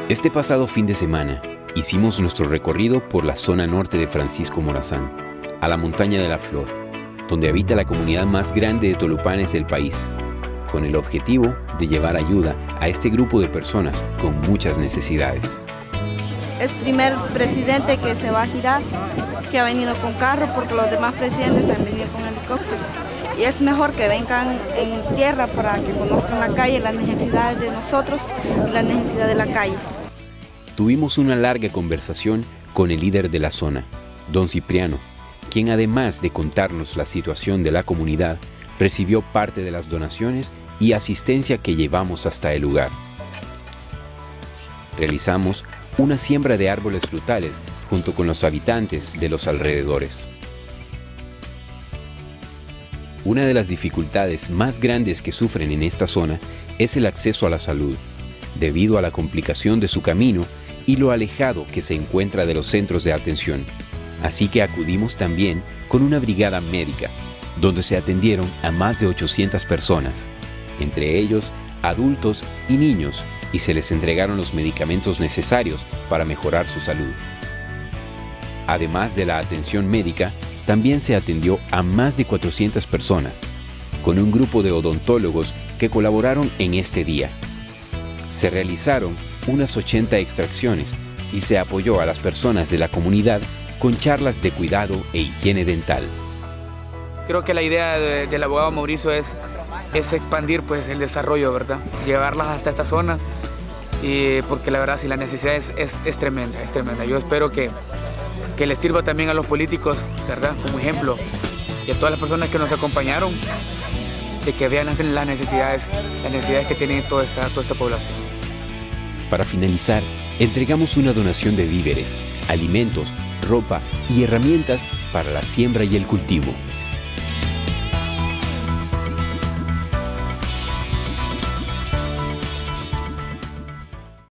Este pasado fin de semana hicimos nuestro recorrido por la zona norte de Francisco Morazán, a la Montaña de la Flor, donde habita la comunidad más grande de tolupanes del país, con el objetivo de llevar ayuda a este grupo de personas con muchas necesidades. Es primer presidente que se va a girar, que ha venido con carro, porque los demás presidentes han venido con helicóptero. Y es mejor que vengan en tierra para que conozcan la calle, las necesidades de nosotros y las necesidades de la calle. Tuvimos una larga conversación con el líder de la zona, don Cipriano, quien además de contarnos la situación de la comunidad, recibió parte de las donaciones y asistencia que llevamos hasta el lugar. Realizamos una siembra de árboles frutales junto con los habitantes de los alrededores. Una de las dificultades más grandes que sufren en esta zona es el acceso a la salud, debido a la complicación de su camino y lo alejado que se encuentra de los centros de atención. Así que acudimos también con una brigada médica, donde se atendieron a más de 800 personas, entre ellos adultos y niños, y se les entregaron los medicamentos necesarios para mejorar su salud. Además de la atención médica, también se atendió a más de 400 personas, con un grupo de odontólogos que colaboraron en este día. Se realizaron unas 80 extracciones y se apoyó a las personas de la comunidad con charlas de cuidado e higiene dental. Creo que la idea del abogado Mauricio es expandir pues, el desarrollo, ¿verdad? Llevarlas hasta esta zona, y porque la verdad si la necesidad es tremenda, es tremenda. Yo espero que les sirva también a los políticos, ¿verdad? Como ejemplo, y a todas las personas que nos acompañaron, de que vean las necesidades que tiene toda esta población. Para finalizar, entregamos una donación de víveres, alimentos, ropa y herramientas para la siembra y el cultivo.